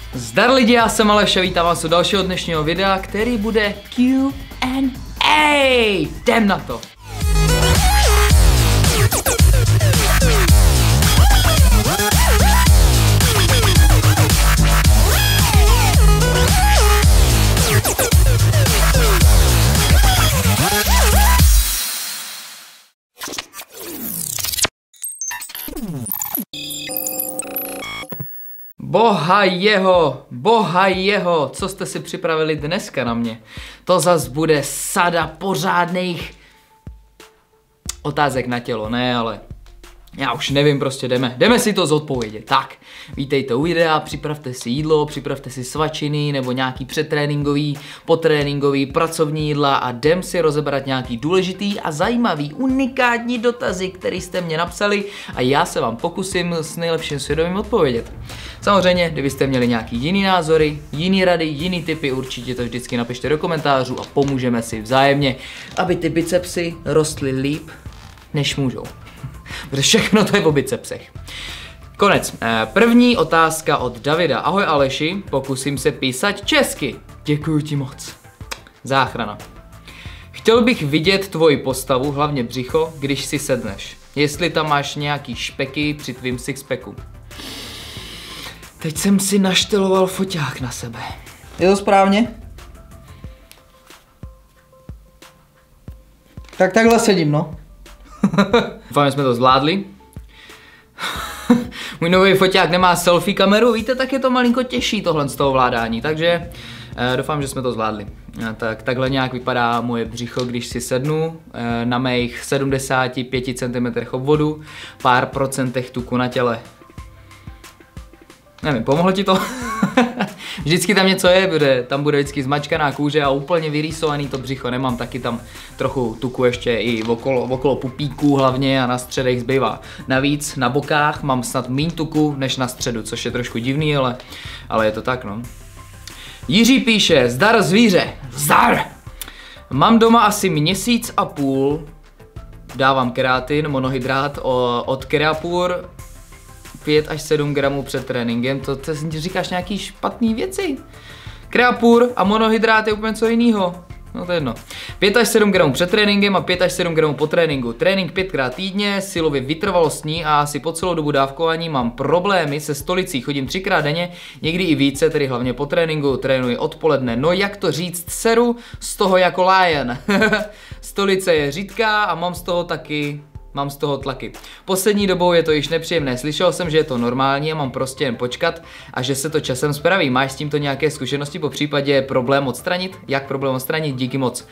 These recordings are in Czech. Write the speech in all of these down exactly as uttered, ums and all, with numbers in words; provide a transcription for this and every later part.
Zdar lidi, já jsem Aleš a vítám vás u dalšího dnešního videa, který bude Q and A. Jdem na to! Boha jeho, boha jeho, co jste si připravili dneska na mě? To zas bude sada pořádných otázek na tělo, ne, ale já už nevím, prostě jdeme, jdeme si to zodpovědět. Tak, vítejte u videa, připravte si jídlo, připravte si svačiny nebo nějaký předtréninkový, potréninkový, pracovní jídla a jdem si rozebrat nějaký důležitý a zajímavý, unikátní dotazy, které jste mě napsali a já se vám pokusím s nejlepším svědomím odpovědět. Samozřejmě, kdybyste měli nějaký jiný názory, jiný rady, jiný tipy, určitě to vždycky napište do komentářů a pomůžeme si vzájemně, aby ty bicepsy rostly líp, než můžou. Protože všechno to je o bicepsech. Konec. První otázka od Davida. Ahoj Aleši, pokusím se písat česky. Děkuji ti moc. Záchrana. Chtěl bych vidět tvoji postavu, hlavně břicho, když si sedneš. Jestli tam máš nějaký špeky při tvým sixpacku. Teď jsem si našteloval foťák na sebe. Je to správně? Tak takhle sedím, no. Doufám, že jsme to zvládli. Můj nový foťák nemá selfie kameru, víte, tak je to malinko těžší tohle z toho vládání, takže eh, doufám, že jsme to zvládli. Eh, tak, takhle nějak vypadá moje břicho, když si sednu eh, na mých sedmdesáti pěti centimetrech obvodu, pár procentech tuku na těle. Nevím, pomohlo ti to? Vždycky tam něco je, bude, tam bude vždycky zmačkaná kůže a úplně vyrýsovaný to břicho, nemám taky tam trochu tuku ještě i okolo, okolo pupíků hlavně a na středech zbývá. Navíc na bokách mám snad míň tuku než na středu, což je trošku divný, ale, ale je to tak, no. Jiří píše, zdar zvíře, zdar! Mám doma asi měsíc a půl, dávám keratin, monohydrát od Creapure, pět až sedm gramů před tréninkem, to, to říkáš nějaký špatný věci. Creapure a monohydrát je úplně co jinýho. No to je jedno. pět až sedm gramů před tréninkem a pět až sedm gramů po tréninku. Trénink pětkrát týdně, silově vytrvalostní a asi po celou dobu dávkování mám problémy se stolicí. Chodím třikrát denně, někdy i více, tedy hlavně po tréninku, trénuji odpoledne. No jak to říct, seru z toho jako lion. Stolice je řídká a mám z toho taky... Mám z toho tlaky. Poslední dobou je to již nepříjemné. Slyšel jsem, že je to normální a mám prostě jen počkat a že se to časem spraví. Máš s tímto nějaké zkušenosti, po případě problém odstranit? Jak problém odstranit? Díky moc.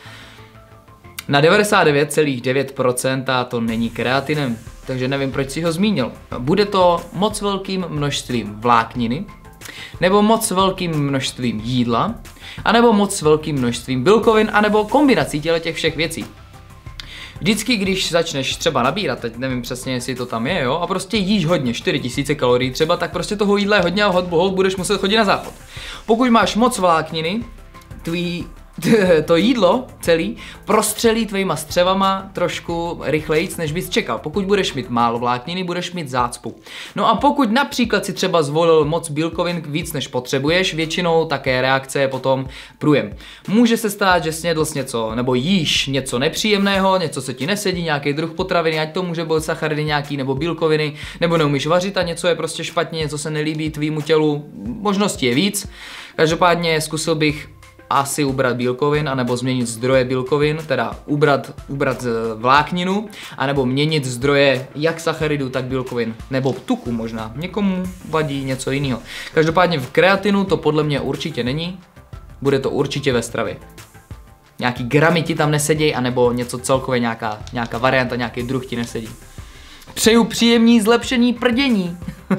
Na devadesát devět celá devět procent to není kreatinem, takže nevím, proč si ho zmínil. Bude to moc velkým množstvím vlákniny, nebo moc velkým množstvím jídla, anebo moc velkým množstvím bílkovin, anebo kombinací těch všech věcí. Vždycky, když začneš třeba nabírat, teď nevím přesně, jestli to tam je, jo, a prostě jíš hodně, čtyři tisíce kalorií třeba, tak prostě toho jídla je hodně a hod budeš muset chodit na záchod. Pokud máš moc vlákniny, tvý, to jídlo celý prostřelí tvýma střevama trošku rychlejc, než bys čekal. Pokud budeš mít málo vlákniny, budeš mít zácpu. No a pokud například si třeba zvolil moc bílkovin víc, než potřebuješ, většinou také reakce je potom průjem. Může se stát, že snědl jsi něco, nebo jíš něco nepříjemného, něco se ti nesedí, nějaký druh potraviny, ať to může být sacharidy nějaký, nebo bílkoviny, nebo neumíš vařit a něco je prostě špatně, něco se nelíbí tvýmu tělu, možností je víc. Každopádně zkusil bych asi ubrat bílkovin, anebo změnit zdroje bílkovin, teda ubrat, ubrat vlákninu, anebo měnit zdroje jak sacharidů, tak bílkovin, nebo tuku možná. Někomu vadí něco jiného. Každopádně v kreatinu to podle mě určitě není, bude to určitě ve stravě. Nějaký gramy ti tam nesedějí, anebo něco celkově, nějaká, nějaká varianta, nějaký druh ti nesedí. Přeju příjemný zlepšení prdění.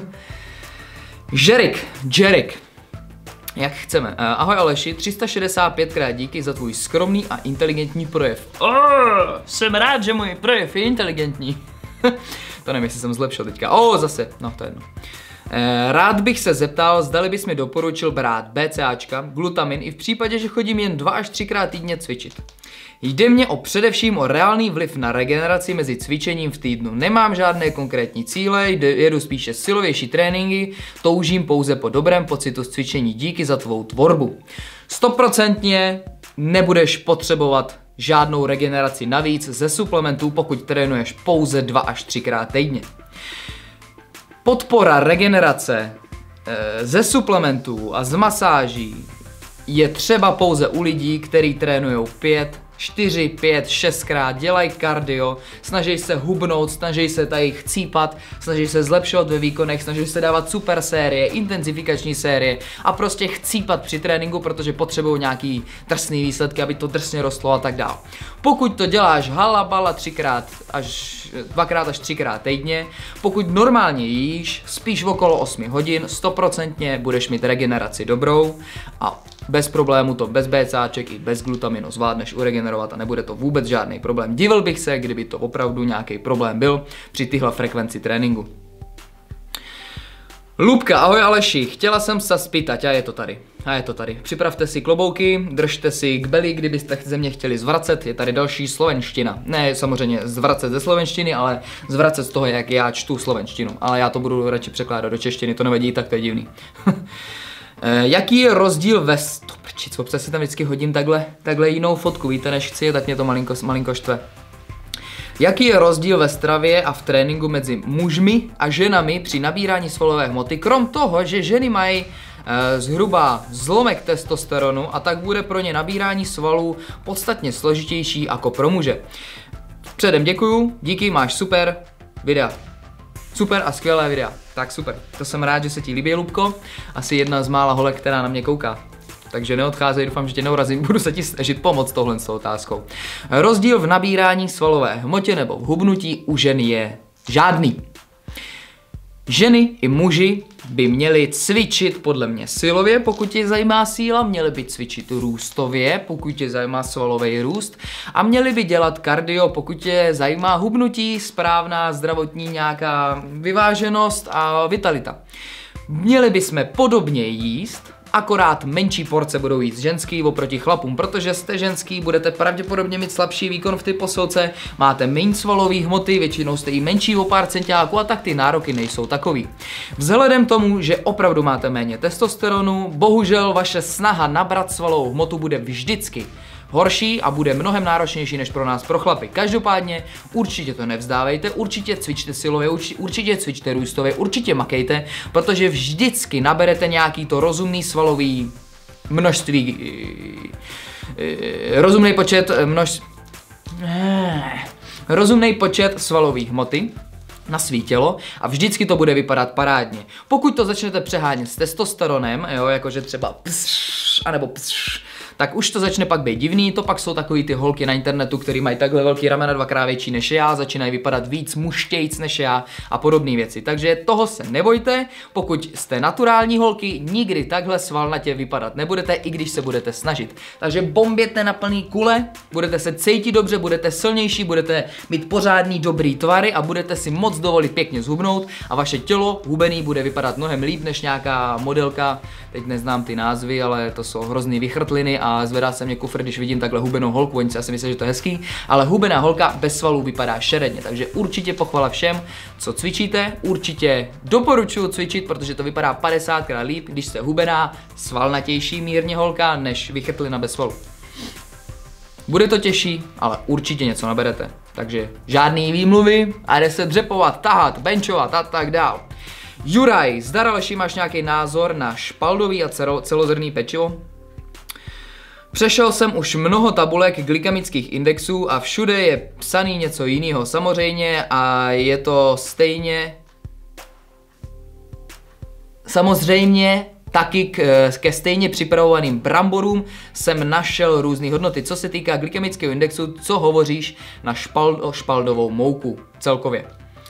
Žerik, Jerik. Jak chceme. Ahoj Aleši, tři sta šedesát pět krát díky za tvůj skromný a inteligentní projev. Oh, jsem rád, že můj projev je inteligentní. To nevím, jestli jsem zlepšil teďka. O, oh, zase, no to je jedno. Rád bych se zeptal, zdali bys mi doporučil brát BCAčka, glutamin i v případě, že chodím jen dva až třikrát týdně cvičit. Jde mě o především o reálný vliv na regeneraci mezi cvičením v týdnu. Nemám žádné konkrétní cíle, jedu spíše silovější tréninky, toužím pouze po dobrém pocitu z cvičení, díky za tvou tvorbu. Stoprocentně nebudeš potřebovat žádnou regeneraci navíc ze suplementů, pokud trénuješ pouze dva až třikrát týdně. Podpora regenerace e, ze suplementů a z masáží je třeba pouze u lidí, kteří trénují pět, čtyři, pět, šestkrát, dělají kardio, snaží se hubnout, snaží se tady chcípat, snaží se zlepšovat ve výkonech, snaží se dávat super série, intenzifikační série a prostě chcípat při tréninku, protože potřebují nějaký drsný výsledky, aby to drsně rostlo a tak dál. Pokud to děláš halabala třikrát až dvakrát až třikrát týdně, pokud normálně jíš, spíš okolo osmi hodin, stoprocentně budeš mít regeneraci dobrou a bez problému to bez BCAček i bez glutaminu zvládneš uregenerovat a nebude to vůbec žádný problém. Divil bych se, kdyby to opravdu nějaký problém byl při tyhle frekvenci tréninku. Lubka, ahoj Aleši, chtěla jsem se spýtať a je to tady. A je to tady. Připravte si klobouky, držte si kbely, kdybyste ze mě chtěli zvracet, je tady další slovenština. Ne samozřejmě zvracet ze slovenštiny, ale zvracet z toho, jak já čtu slovenštinu. Ale já to budu radši překládat do češtiny, to nevadí, tak to je divný. Jaký je rozdíl ve... To prčic, občas si tam vždycky hodím takhle, takhle jinou fotku, víte, než chci, tak mě to malinko, malinko štve. Jaký je rozdíl ve stravě a v tréninku mezi mužmi a ženami při nabírání svalové hmoty, krom toho, že ženy mají e, zhruba zlomek testosteronu a tak bude pro ně nabírání svalů podstatně složitější jako pro muže. Předem děkuju, díky, máš super videa. Super a skvělé videa. Tak super, to jsem rád, že se ti líbí, Lubko. Asi jedna z mála holek, která na mě kouká. Takže neodcházej, doufám, že tě neurazím, budu se ti snažit pomoct tohle s otázkou. Rozdíl v nabírání svalové hmotě nebo v hubnutí u žen je žádný. Ženy i muži by měli cvičit podle mě silově, pokud tě zajímá síla, měli by cvičit růstově, pokud tě zajímá svalový růst a měli by dělat kardio, pokud tě zajímá hubnutí, správná zdravotní nějaká vyváženost a vitalita. Měli bychom podobně jíst, akorát menší porce budou jíst ženský oproti chlapům, protože jste ženský, budete pravděpodobně mít slabší výkon v ty posilce, máte méně svalový hmoty, většinou jste i menší o pár centiáků a tak ty nároky nejsou takový. Vzhledem tomu, že opravdu máte méně testosteronu, bohužel vaše snaha nabrat svalovou hmotu bude vždycky horší a bude mnohem náročnější než pro nás, pro chlapy. Každopádně určitě to nevzdávejte, určitě cvičte silově, určitě cvičte růstově, určitě makejte, protože vždycky naberete nějaký to rozumný svalový množství, rozumný počet množství, rozumný počet svalových hmoty na svý tělo a vždycky to bude vypadat parádně. Pokud to začnete přehánět s testosteronem, jo, jakože třeba psš, anebo psš, tak už to začne pak být divný, to pak jsou takový ty holky na internetu, který mají takhle velký ramena, dvakrát větší než já, začínají vypadat víc muštějc než já a podobné věci. Takže toho se nebojte, pokud jste naturální holky, nikdy takhle svalnatě vypadat nebudete, i když se budete snažit. Takže bomběte na plný kule, budete se cítit dobře, budete silnější, budete mít pořádný dobrý tvary a budete si moc dovolit pěkně zhubnout a vaše tělo hubený bude vypadat mnohem líp než nějaká modelka, teď neznám ty názvy, ale to jsou hrozný vychrtliny a a zvedá se mě kufr, když vidím takhle hubenou holku, oni si asi myslí, že to je hezký, ale hubená holka bez svalů vypadá šeredně, takže určitě pochvala všem, co cvičíte, určitě doporučuji cvičit, protože to vypadá padesátkrát líp, když jste hubená, svalnatější mírně holka, než vychrtlina bez svalů. Bude to těžší, ale určitě něco naberete, takže žádný výmluvy a jde se dřepovat, tahat, benchovat a tak dál. Juraj, zdar Aleši, máš nějaký názor na špaldový a celozrnný pečivo? Přešel jsem už mnoho tabulek glykemických indexů a všude je psaný něco jiného samozřejmě a je to stejně samozřejmě taky k, ke stejně připravovaným bramborům jsem našel různé hodnoty. Co se týká glykemického indexu, co hovoříš na špald, špaldovou mouku celkově?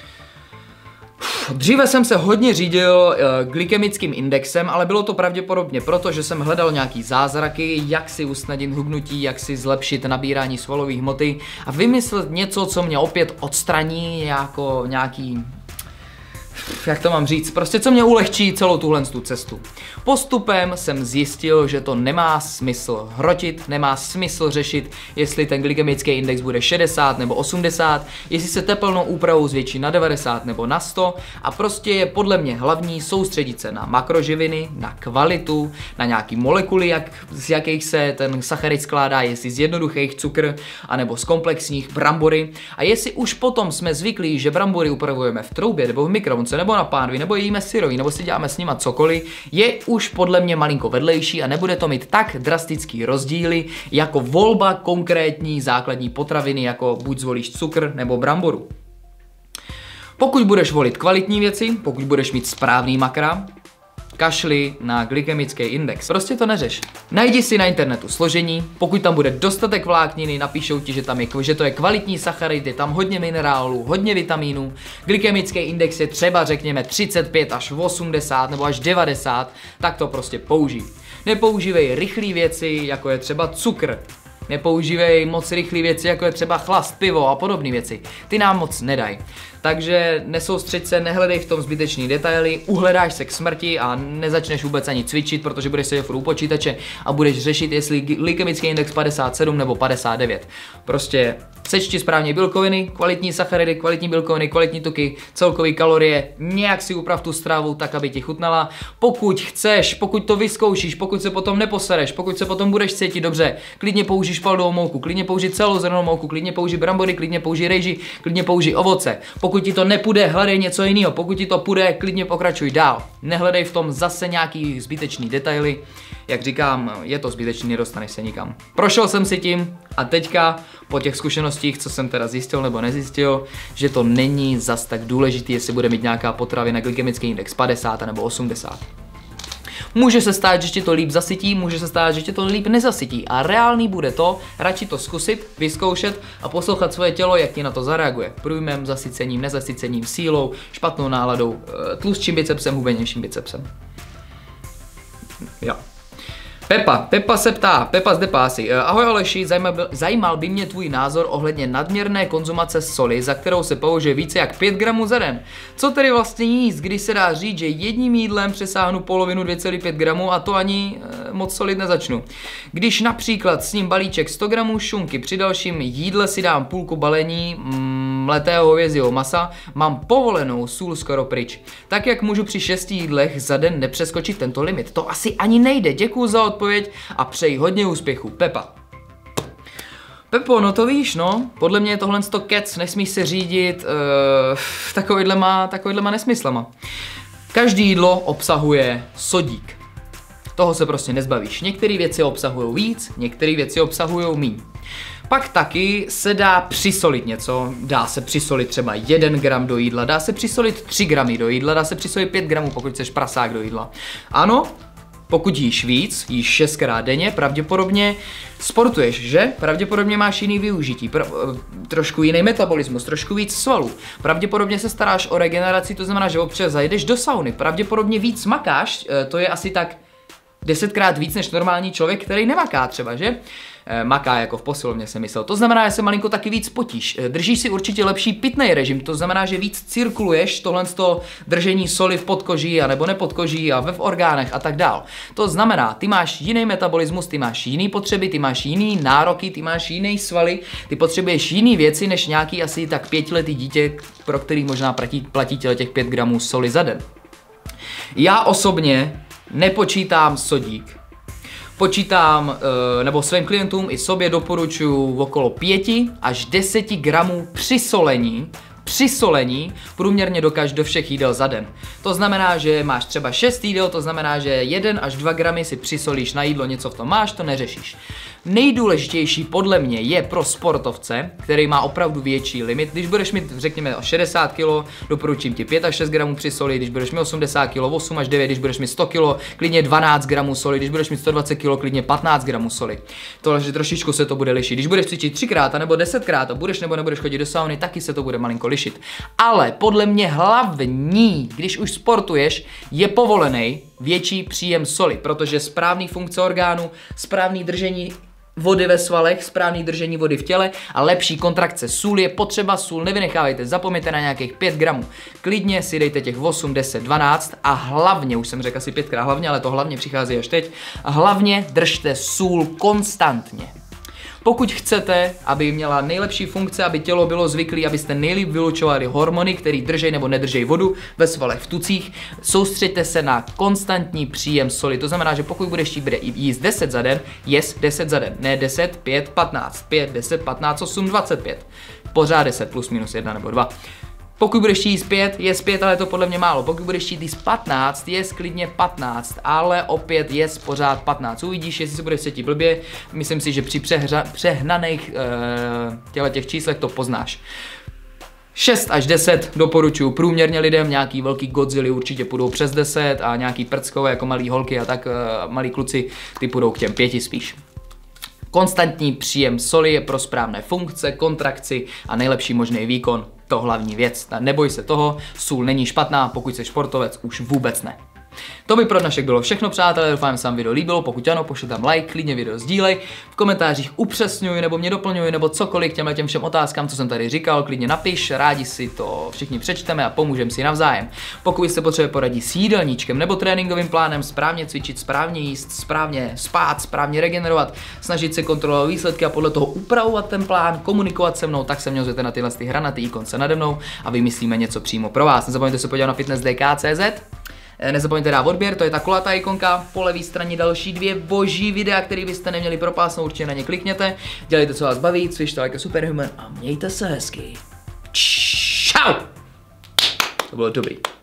Dříve jsem se hodně řídil uh, glykemickým indexem, ale bylo to pravděpodobně proto, že jsem hledal nějaký zázraky, jak si usnadnit hubnutí, jak si zlepšit nabírání svalové hmoty a vymyslet něco, co mě opět odstraní jako nějaký jak to mám říct, prostě co mě ulehčí celou tuhle tu cestu. Postupem jsem zjistil, že to nemá smysl hrotit, nemá smysl řešit, jestli ten glykemický index bude šedesát nebo osmdesát, jestli se teplnou úpravou zvětší na devadesát nebo na sto a prostě je podle mě hlavní soustředit se na makroživiny, na kvalitu, na nějaký molekuly, jak, z jakých se ten sacharid skládá, jestli z jednoduchých cukr, anebo z komplexních brambory. A jestli už potom jsme zvyklí, že brambory upravujeme v troubě nebo v mikrovlnce nebo na pánvi, nebo jíme syrový, nebo si děláme s nima cokoliv, je už podle mě malinko vedlejší a nebude to mít tak drastický rozdíly jako volba konkrétní základní potraviny, jako buď zvolíš cukr nebo bramboru. Pokud budeš volit kvalitní věci, pokud budeš mít správný makra, kašli na glykemický index. Prostě to neřeš. Najdi si na internetu složení, pokud tam bude dostatek vlákniny, napíšou ti, že, tam je, že to je kvalitní sacharid, je tam hodně minerálů, hodně vitamínů. Glykemický index je třeba řekněme třicet pět až osmdesát nebo až devadesát, tak to prostě použij. Nepoužívej rychlé věci, jako je třeba cukr. Nepoužívej moc rychlé věci, jako je třeba chlast, pivo a podobné věci. Ty nám moc nedaj. Takže nesoustřeď se, nehledej v tom zbytečný detaily, uhledáš se k smrti a nezačneš vůbec ani cvičit, protože budeš sedět furt u počítače a budeš řešit, jestli glykemický index padesát sedm nebo padesát devět. Prostě sečti správně bílkoviny, kvalitní sacharidy, kvalitní bílkoviny, kvalitní tuky, celkový kalorie, nějak si uprav tu strávu tak, aby ti chutnala. Pokud chceš, pokud to vyzkoušíš, pokud se potom neposereš, pokud se potom budeš cítit dobře, klidně použij špaldovou mouku, klidně použij celou zrnnou mouku, klidně použij brambory, klidně použij rejži, klidně použij ovoce. Pokud ti to nepůjde, hledej něco jiného, pokud ti to půjde, klidně pokračuj dál. Nehledej v tom zase nějaký zbytečný detaily. Jak říkám, je to zbytečný, nedostaneš se nikam. Prošel jsem si tím a teďka po těch zkušenostích, co jsem teda zjistil nebo nezjistil, že to není zas tak důležitý, jestli bude mít nějaká potravina glykemický index padesát nebo osmdesát. Může se stát, že tě to líp zasytí, může se stát, že tě to líp nezasytí a reálný bude to, radši to zkusit, vyzkoušet a poslouchat svoje tělo, jak ti na to zareaguje. Průjmem, zasycením, nezasycením, sílou, špatnou náladou, tlustším bicepsem, hubenějším bicepsem. Jo. Pepa, Pepa se ptá, Pepa z Depásy. Ahoj Aleši, zajímal, zajímal by mě tvůj názor ohledně nadměrné konzumace soli, za kterou se považuje více jak pět gramů za den. Co tedy vlastně jíst, když se dá říct, že jedním jídlem přesáhnu polovinu dvě celá pět gramů a to ani e, moc solit nezačnu. Když například sním balíček sto gramů šunky, při dalším jídle si dám půlku balení mm, mletého hovězího masa, mám povolenou sůl skoro pryč. Tak jak můžu při šesti jídlech za den nepřeskočit tento limit? To asi ani nejde. Děkuju za odpověď a přeji hodně úspěchu. Pepa. Pepo, no to víš, no. Podle mě je tohle sto kec, nesmíš se řídit uh, takovýhlema, takovýhlema nesmyslama. Každý jídlo obsahuje sodík. Toho se prostě nezbavíš. Některé věci obsahují víc, některé věci obsahují míň. Pak taky se dá přisolit něco, dá se přisolit třeba jeden gram do jídla, dá se přisolit tři gramy do jídla, dá se přisolit pět gramů, pokud chceš prasák do jídla. Ano, pokud jíš víc, jíš šestkrát denně, pravděpodobně sportuješ, že? Pravděpodobně máš jiný využití, pra- trošku jiný metabolismus, trošku víc svalů. Pravděpodobně se staráš o regeneraci, to znamená, že občas zajdeš do sauny. Pravděpodobně víc makáš, to je asi tak desetkrát víc než normální člověk, který nemaká třeba, že? Maká jako v posilovně jsem myslel. To znamená, že se malinko taky víc potíš. Držíš si určitě lepší pitný režim, to znamená, že víc cirkuluješ tohle držení soli v podkoží a nebo nepodkoží a ve v orgánech a tak dál. To znamená, ty máš jiný metabolismus, ty máš jiný potřeby, ty máš jiný nároky, ty máš jiný svaly, ty potřebuješ jiný věci než nějaký asi tak pětiletý dítě, pro který možná platí, platí těch pět gramů soli za den. Já osobně nepočítám sodík. Počítám, nebo svým klientům i sobě doporučuji okolo pěti až deseti gramů přisolení, přisolení průměrně do každého všech jídel za den. To znamená, že máš třeba šest jídel, to znamená, že jeden až dva gramy si přisolíš na jídlo, něco v tom máš, to neřešíš. Nejdůležitější podle mě je pro sportovce, který má opravdu větší limit. Když budeš mít, řekněme, šedesát kilo, doporučím ti pět až šest gramů při soli, když budeš mít osmdesát kilo, osm až devět, když budeš mít sto kilo, klidně dvanáct gramů soli, když budeš mít sto dvacet kilo, klidně patnáct gramů soli. Tohle trošičku se to bude lišit. Když budeš cvičit třikrát nebo desetkrát a budeš nebo nebudeš chodit do sauny, taky se to bude malinko lišit. Ale podle mě hlavní, když už sportuješ, je povolený větší příjem soli, protože správný funkce orgánu, správný držení vody ve svalech, správný držení vody v těle a lepší kontrakce. Sůl je potřeba, sůl nevynechávejte, zapomeňte na nějakých pět gramů. Klidně si dejte těch osm, deset, dvanáct a hlavně, už jsem řekl asi pětkrát hlavně, ale to hlavně přichází až teď, hlavně držte sůl konstantně. Pokud chcete, aby měla nejlepší funkce, aby tělo bylo zvyklé, abyste nejlíp vylučovali hormony, které držej nebo nedržej vodu ve svalech, v tucích, soustřeďte se na konstantní příjem soli. To znamená, že pokud budeš jíst deset za den, jes deset za den, ne deset, pět, patnáct, pět, deset, patnáct, osm, dvacet pět. Pořád deset plus minus jedna nebo dva. Pokud budeš jíst pět, jes pět, ale je to podle mě málo. Pokud budeš jíst patnáct, jes klidně patnáct, ale opět jes pořád patnáct. Uvidíš, jestli se budeš cítit blbě. Myslím si, že při přehra, přehnaných e, těle těch číslech to poznáš. šest až deset doporučuji průměrně lidem, nějaký velký Godzilla určitě půjdou přes deset a nějaký prckové jako malý holky a tak e, malí kluci, ty půjdou k těm pěti spíš. Konstantní příjem soli je pro správné funkce, kontrakci a nejlepší možný výkon. To hlavní věc. Neboj se toho, sůl není špatná, pokud jsi športovec, už vůbec ne. To by pro dnešek bylo všechno, přátelé, doufám, že se vám video líbilo, pokud ano, pošli tam like, klidně video sdílej, v komentářích upřesňuj nebo mě doplňuj nebo cokoliv k těmhle těm všem otázkám, co jsem tady říkal, klidně napiš, rádi si to všichni přečteme a pomůžeme si navzájem. Pokud jste potřebovali poradit s jídelníčkem nebo tréninkovým plánem, správně cvičit, správně jíst, správně spát, správně regenerovat, snažit se kontrolovat výsledky a podle toho upravovat ten plán, komunikovat se mnou, tak se mě ozvěte na tyhle ty hranatý ikonce nade mnou a vymyslíme něco přímo pro vás. Nezapomeňte se podívat na fitness d k tečka c z. Nezapomeňte dát odběr, to je ta kulatá ikonka, po levé straně další dvě boží videa, které byste neměli propásnout, určitě na ně klikněte, dělejte, co vás baví, cvičte jako superhuman a mějte se hezky. Čau! To bylo dobrý.